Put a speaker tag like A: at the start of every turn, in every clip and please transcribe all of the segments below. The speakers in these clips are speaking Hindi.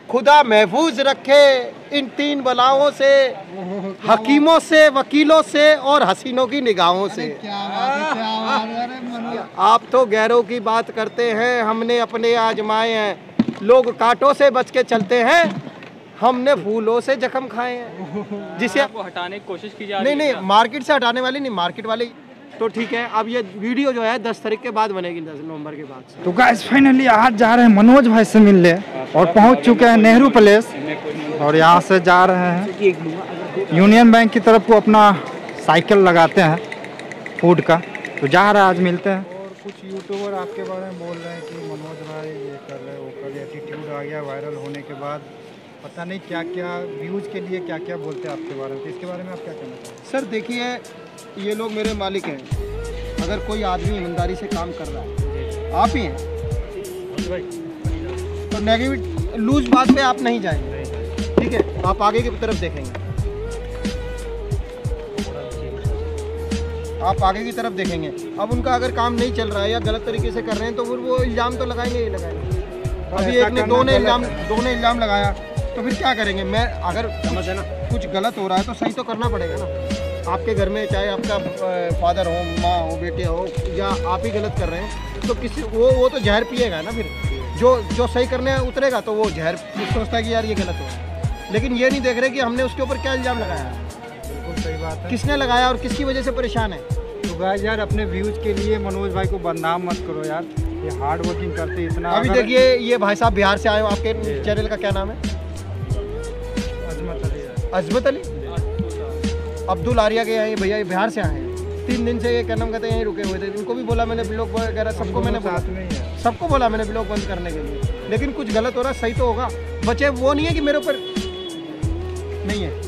A: खुदा महफूज रखे इन 3 बलाओं से, हकीमों से, वकीलों से और हसीनों की निगाहों से।
B: क्या बात है, क्या बात है। अरे मनोज,
A: आप तो गैरों की बात करते हैं, हमने अपने आजमाए हैं। लोग कांटों से बच के चलते हैं, हमने फूलों से जख्म खाए हैं। जिसे
C: आपको हटाने की कोशिश की जा रही
A: नहीं
C: है
A: नहीं, मार्केट से हटाने वाली नहीं, मार्केट वाले तो ठीक है। अब ये वीडियो जो है 10 तारीख के बाद बनेगी, 10 नवंबर के बाद।
B: तो गाइस फाइनली आज जा रहे हैं मनोज भाई से मिलने और पहुंच चुके हैं नेहरू प्लेस और यहाँ से जा रहे हैं यूनियन बैंक की तरफ को अपना साइकिल लगाते हैं फूड का। तो जा रहे हैं, आज मिलते हैं।
D: और कुछ यूट्यूबर आपके बारे में बोल रहे हैं कि मनोज भाई ये कर रहे वो कर रहे, एटीट्यूड आ गया वायरल होने के बाद, पता नहीं क्या क्या व्यूज़ के लिए क्या क्या बोलते हैं आपके बारे में। तो इसके बारे में आप क्या कहना चाहते हैं?
A: सर देखिए, ये लोग मेरे मालिक हैं। अगर कोई आदमी ईमानदारी से काम कर रहा है, आप ही हैं, तो नेगेटिव लूज बात पे आप नहीं जाएंगे, ठीक है? आप आगे की तरफ देखेंगे, आप आगे की तरफ देखेंगे। अब उनका अगर काम नहीं चल रहा है या गलत तरीके से कर रहे हैं तो फिर वो इल्ज़ाम तो लगाएंगे ही लगाएंगे। अभी एक ने दो ने इल्ज़ाम लगाया तो फिर क्या करेंगे? मैं अगर कुछ गलत हो रहा है तो सही तो करना पड़ेगा ना। आपके घर में चाहे आपका फादर हो, माँ हो, बेटे हो, या आप ही गलत कर रहे हैं तो किसी वो तो जहर पिएगा ना। फिर जो सही करने उतरेगा तो वो जहर सोचता है कि यार ये गलत हो रहा है, लेकिन ये नहीं देख रहे कि हमने उसके ऊपर क्या इल्ज़ाम लगाया है,
D: बिल्कुल सही बात है।
A: किसने लगाया और किसकी वजह से परेशान है।
D: तो गाइस यार, अपने व्यूज़ के लिए मनोज भाई को बदनाम मत करो यार, ये हार्ड वर्किंग करते इतना।
A: अभी देखिए, ये भाई साहब बिहार से आए हो, आपके चैनल का क्या नाम है? अजमत अली, अब्दुल आर्या के यहाँ, ये भैया बिहार से आए हैं। 3 दिन से ये क्या नाम कहते हैं यहीं रुके हुए थे। इनको भी बोला मैंने ब्लॉग वगैरह, सबको मैंने सबको बोला मैंने ब्लॉग बंद करने के लिए, लेकिन कुछ गलत हो रहा है, सही तो होगा। बच्चे वो नहीं है कि मेरे ऊपर नहीं है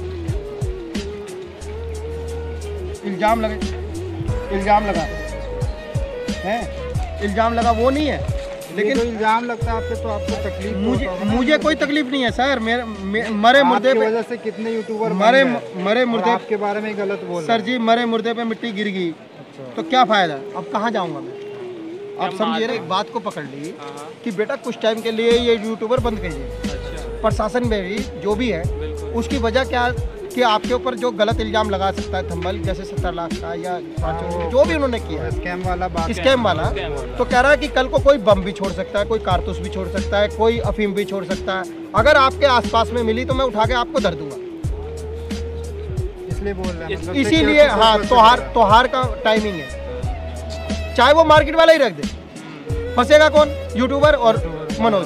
A: इल्ज़ाम लगा है, इल्ज़ाम लगा वो नहीं है, लेकिन
D: तो इल्ज़ाम लगता है आपके, तो आपको तकलीफ
A: मुझे कोई तकलीफ नहीं है सर। मरे मुर्दे पे
D: वजह से कितने यूट्यूबर
A: मरे मुर्दे
D: आपके बारे में गलत बोल
A: सर जी, मरे मुर्दे पे मिट्टी गिर गई तो क्या फ़ायदा? अब कहाँ जाऊँगा मैं? आप समझिए ना, एक बात को पकड़ ली कि बेटा कुछ टाइम के लिए ये यूट्यूबर बंद कीजिए। प्रशासन में भी जो भी है उसकी वजह क्या कि आपके ऊपर जो गलत इल्ज़ाम लगा सकता है, थंबल जैसे 70 लाख का या 5 जो भी उन्होंने किया,
D: स्कैम वाला
A: तो कह रहा है कि कल को कोई बम भी छोड़ सकता है, कोई कारतूस भी छोड़ सकता है, कोई अफीम भी छोड़ सकता है। अगर आपके आसपास में मिली तो मैं उठा के आपको धर दूंगा।
D: इसलिए बोल रहे हैं,
A: इसीलिए हाँ, त्योहार का टाइमिंग है, चाहे वो मार्केट वाला ही रख दे, फंसेगा कौन? यूट्यूबर और मनोज।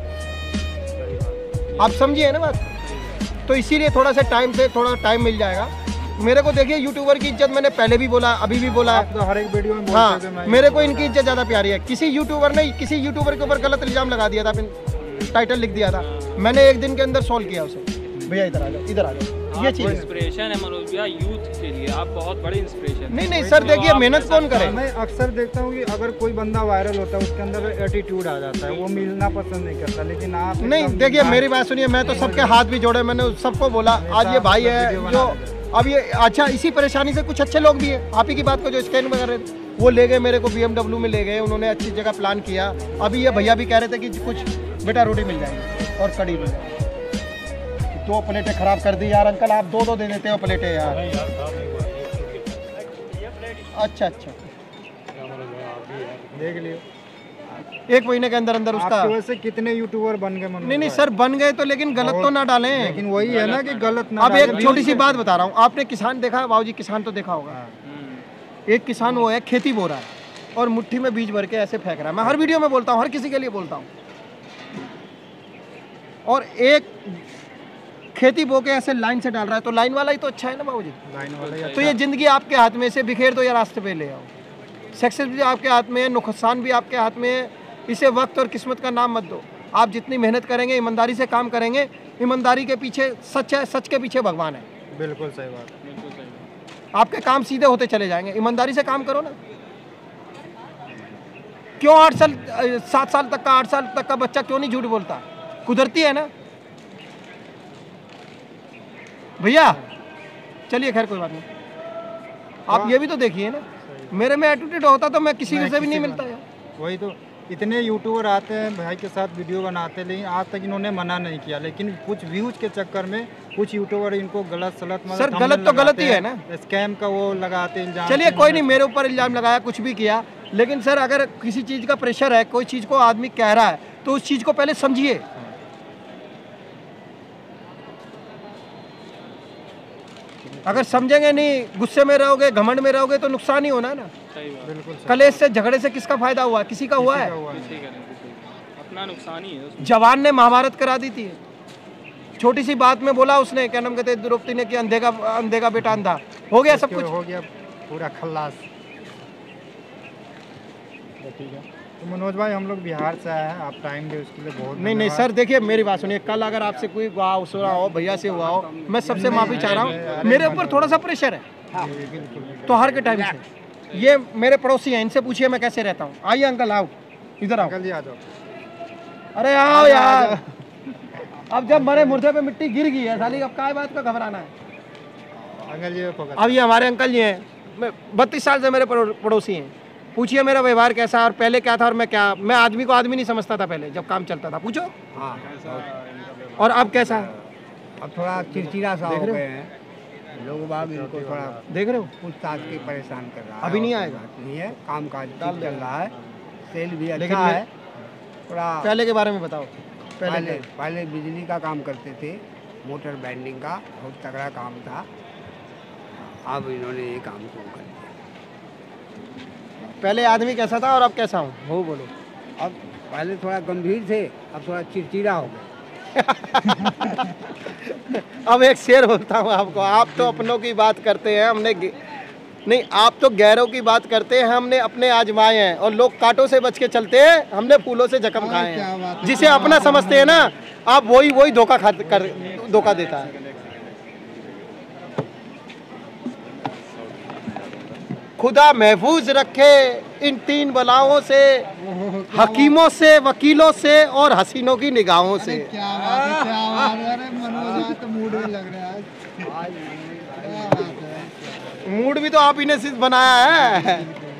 A: आप समझिए ना बात। तो इसीलिए थोड़ा टाइम मिल जाएगा मेरे को। देखिए, यूट्यूबर की इज्जत मैंने पहले भी बोला, अभी भी बोला है,
D: तो हर एक वीडियो में
A: हाँ, मेरे को इनकी इज्जत ज़्यादा प्यारी है। किसी यूट्यूबर के ऊपर गलत इल्ज़ाम लगा दिया था, टाइटल लिख दिया था, मैंने एक दिन के अंदर सॉल्व किया उसे। भैया इधर आ जाओ, ये चीज़
C: इंस्पिरेशन है मनोज भैया यूथ के लिए, आप बहुत बड़े इंस्पिरेशन।
A: नहीं सर, देखिए मेहनत कौन करे।
D: मैं अक्सर देखता हूँ कि अगर कोई बंदा वायरल होता है उसके अंदर एटीट्यूड आ जाता है, वो मिलना पसंद नहीं करता, लेकिन आप
A: नहीं। देखिए मेरी बात सुनिए, मैं तो सबके हाथ भी जोड़े, मैंने सबको बोला आज ये भाई है जो अब ये अच्छा, इसी परेशानी से कुछ अच्छे लोग भी हैं। आप ही की बात को जो स्कैन वगैरह वो ले गए, मेरे को BMW में ले गए, उन्होंने अच्छी जगह प्लान किया। अभी ये भैया भी कह रहे थे कि कुछ बेटा रोटी मिल जाएगी और कड़ी मिल जाएगी। 2 प्लेटें खराब कर दी यार अंकल, आप 2 दे देते हो प्लेटें यार। अच्छा
D: देख लियो,
A: 1 महीने के अंदर उसका।
D: वजह से कितने यूट्यूबर बन गए?
A: नहीं सर, बन गए तो, लेकिन गलत तो ना डालें।
D: लेकिन वही है ना कि गलत ना।
A: अब एक छोटी सी बात बता रहा हूँ, आपने किसान देखा बाबूजी? किसान तो देखा होगा। एक किसान वो है, खेती बो रहा है और मुट्ठी में बीज भर के ऐसे फेंक रहा है। मैं हर वीडियो में बोलता हूँ, हर किसी के लिए बोलता हूँ। और एक खेती बो के ऐसे लाइन से डाल रहा है, तो लाइन वाला ही तो अच्छा है ना बाबूजी।
D: लाइन वाला
A: तो ये जिंदगी आपके हाथ में, से बिखेर दो या रास्ते पे ले आओ। सक्सेस भी आपके हाथ में है, नुकसान भी आपके हाथ में है। इसे वक्त और किस्मत का नाम मत दो। आप जितनी मेहनत करेंगे, ईमानदारी से काम करेंगे, ईमानदारी के पीछे सच है, सच के पीछे भगवान है।
D: बिल्कुल सही बात।
A: आपके काम सीधे होते चले जाएंगे। ईमानदारी से काम करो ना। क्यों 7 साल तक का 8 साल तक का बच्चा क्यों नहीं झूठ बोलता? कुदरती है ना भैया। चलिए खैर कोई बात नहीं, आप ये भी तो देखिए ना, मेरे में एटीट्यूड होता तो मैं किसी से भी नहीं मिलता यार।
D: वही तो इतने यूट्यूबर आते हैं भाई के साथ वीडियो बनाते हैं, लेकिन आज तक इन्होंने मना नहीं किया, लेकिन कुछ व्यूज के चक्कर में कुछ यूट्यूबर इनको गलत सलत
A: सर गलत तो गलत ही है ना,
D: स्कैम का वो लगाते हैं इल्जाम।
A: चलिए कोई नहीं, मेरे ऊपर इल्जाम लगाया, कुछ भी किया, लेकिन सर अगर किसी चीज़ का प्रेशर है, कोई चीज़ को आदमी कह रहा है तो उस चीज़ को पहले समझिए। अगर समझेंगे नहीं, गुस्से में रहोगे, घमंड में रहोगे तो नुकसान ही होना है ना।
D: बिल्कुल
A: कलेश से झगड़े से किसका फायदा हुआ? किसी का हुआ है?
C: अपना नुकसान ही है उसमें।
A: जवान ने महाभारत करा दी थी, छोटी सी बात में बोला उसने, क्या नाम कहते, द्रौपदी ने कि अंधे का बेटा अंधा, हो गया सब कुछ,
D: हो गया पूरा खल्लास। ठीक है, तो मनोज भाई हम लोग बिहार से आए हैं, आप टाइम दे उसके लिए बहुत
A: नहीं सर, देखिए मेरी बात सुनिए, कल अगर आपसे कोई सुना हो, भैया से हुआ हो, मैं सबसे माफी चाह रहा हूँ, मेरे ऊपर थोड़ा सा प्रेशर है तो हर के टाइम से। ये मेरे पड़ोसी हैं, इनसे पूछिए मैं कैसे रहता हूँ। आइए अंकल, आओ इधर आओ।
D: अंकल जी आ जाओ।
A: अरे आओ यार, अब जब मरे मुर्दे पे मिट्टी गिर गई है साली, अब काय बात का घबराना है?
D: अंकल जी
A: अब ये हमारे अंकल जी हैं, 32 साल से मेरे पड़ोसी हैं, पूछिए मेरा व्यवहार कैसा और पहले क्या था और मैं आदमी को आदमी नहीं समझता था पहले जब काम चलता था, पूछो।
D: हाँ,
A: और अब कैसा?
D: अब थोड़ा चिड़चिड़ा सा हो गए हैं लोग बाग, इनको थोड़ा
A: देख रहे हो,
D: पूछताछ के परेशान कर रहा है।
A: अभी नहीं आएगा,
D: नहीं है, काम काज चल रहा है, सेल भी
A: लेकिन
D: अच्छा है। थोड़ा
A: पहले के बारे में बताओ।
D: पहले बिजली का काम करते थे, मोटर बैंडिंग का बहुत तगड़ा काम था, अब इन्होंने ये काम शुरू कर दिया।
A: पहले आदमी कैसा था और अब कैसा हूँ वो बोलो।
D: अब पहले थोड़ा गंभीर थे, अब थोड़ा चिड़चिड़ा हो गए।
A: अब एक शेर बोलता हूँ आपको, आप तो अपनों की बात करते हैं, नहीं आप तो गैरों की बात करते हैं, हमने अपने आजमाए हैं, और लोग कांटों से बच के चलते हैं, हमने फूलों से जख्म खाए हैं। जिसे अपना समझते हैं ना आप, वही धोखा देता है। खुदा महफूज रखे इन 3 बलाओं से, हकीमों से, वकीलों से और हसीनों की निगाहों से।
D: क्या बात है, क्या बात है। अरे मनोज तो मूड में लग रहा है आज।
A: मूड भी तो आप ही ने सिर्फ बनाया है।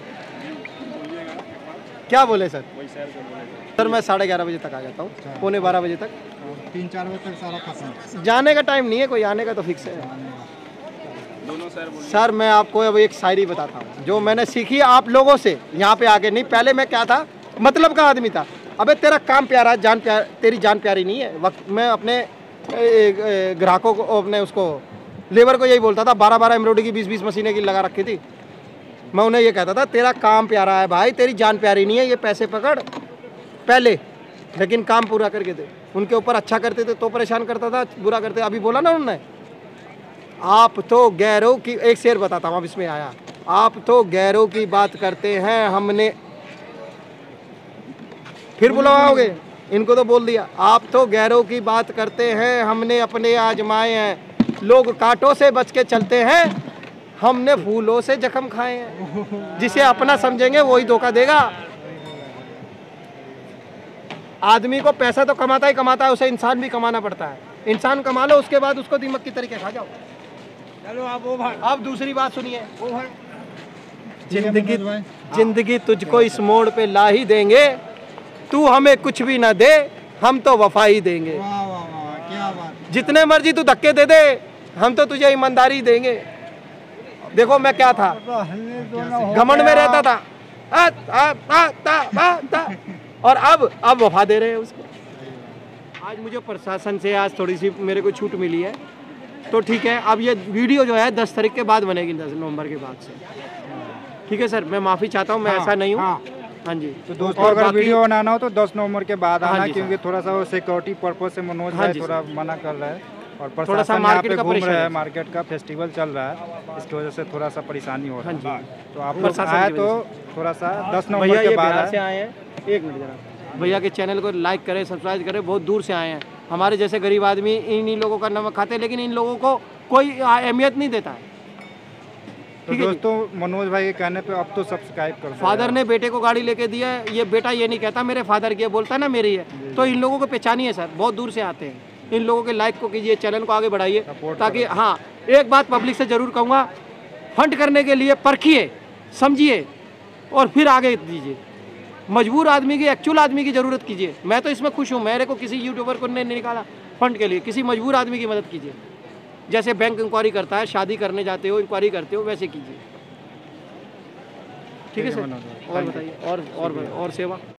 A: क्या बोले सर? सर मैं 11:30 बजे तक आ जाता हूँ, 11:15 बजे तक,
D: 3-4 बजे तक सारा खत्म।
A: जाने का टाइम नहीं है कोई, आने का तो फिक्स है। सर मैं आपको अब एक शायरी बताता हूँ जो मैंने सीखी आप लोगों से यहाँ पे आके। नहीं पहले मैं क्या था, मतलब का आदमी था। अबे तेरा काम प्यारा, तेरी जान प्यारी नहीं है। वक्त मैं अपने ग्राहकों को, अपने उसको लेबर को यही बोलता था, 12-12 एम्ब्रॉयडरी की 20-20 मशीनें की लगा रखी थी। मैं उन्हें ये कहता था तेरा काम प्यारा है भाई, तेरी जान प्यारी नहीं है, ये पैसे पकड़ पहले, लेकिन काम पूरा करके दे। उनके ऊपर अच्छा करते थे तो परेशान करता था, बुरा करते। अभी बोला ना उन्होंने, आप तो गैरों की, एक शेर बताता हूँ अब इसमें आया, आप तो गैरों की बात करते हैं, हमने, फिर बुलाओगे, इनको तो बोल दिया, आप तो गैरों की बात करते हैं, हमने अपने आजमाए हैं, लोग कांटों से बच के चलते हैं, हमने फूलों से जख्म खाए हैं। जिसे अपना समझेंगे वही धोखा देगा। आदमी को पैसा तो कमाता ही कमाता है, उसे इंसान भी कमाना पड़ता है। इंसान कमा लो, उसके बाद उसको दीमक की तरीके खा जाओ। चलो अब दूसरी बात सुनिए। जिंदगी तुझको इस मोड़ पे ला ही देंगे, तू हमें कुछ भी ना दे, हम तो वफा ही देंगे।
D: वाह वाह वाह, क्या बात।
A: जितने मर्जी तू धक्के दे दे, हम तो तुझे ईमानदारी देंगे। देखो मैं क्या था, घमंड में रहता था, और अब वफा दे रहे हैं उसको। आज मुझे प्रशासन से आज थोड़ी सी मेरे को छूट मिली है, तो ठीक है। अब ये वीडियो जो है 10 तारीख के बाद बनेगी, 10 नवंबर के बाद से, ठीक है सर। मैं माफ़ी चाहता हूँ, मैं ऐसा नहीं हूँ। हाँ जी,
D: तो दोस्तों अगर वीडियो बनाना हो तो 10 नवंबर के बाद आना, क्योंकि थोड़ा सा वो सिक्योरिटी पर्पज से मनोज भाई थोड़ा मना कर रहा है, और
A: थोड़ा सा मार्केट का
D: घूम रहा है, मार्केट का फेस्टिवल चल रहा है, इसकी वजह से थोड़ा सा परेशानी हो रहा है। तो आप लोग आए तो थोड़ा सा 10 नवंबर के बाद
A: से आए हैं। एक मिनट जरा, भैया के चैनल को लाइक करें, सब्सक्राइब करें, बहुत दूर से आए हैं। हमारे जैसे गरीब आदमी इन्हीं लोगों का नमक खाते हैं, लेकिन इन लोगों को कोई अहमियत नहीं देता है।
D: तो दोस्तों मनोज भाई के कहने पे अब तो सब्सक्राइब कर दो।
A: फादर ने बेटे को गाड़ी लेके दिया है, ये बेटा ये नहीं कहता मेरे फादर की है, बोलता है ना मेरी है। तो इन लोगों को पहचानिए सर, बहुत दूर से आते हैं। इन लोगों के लाइक को कीजिए, चैनल को आगे बढ़ाइए, ताकि हाँ एक बात पब्लिक से ज़रूर कहूँगा, फंड करने के लिए परखिए, समझिए और फिर आगे दीजिए। मजबूर आदमी की, एक्चुअल आदमी की ज़रूरत कीजिए। मैं तो इसमें खुश हूँ, मेरे को किसी यूट्यूबर को नहीं निकाला फंड के लिए, किसी मजबूर आदमी की मदद कीजिए। जैसे बैंक इंक्वायरी करता है, शादी करने जाते हो इंक्वायरी करते हो, वैसे कीजिए। ठीक है सर, और बताइए और सेवा।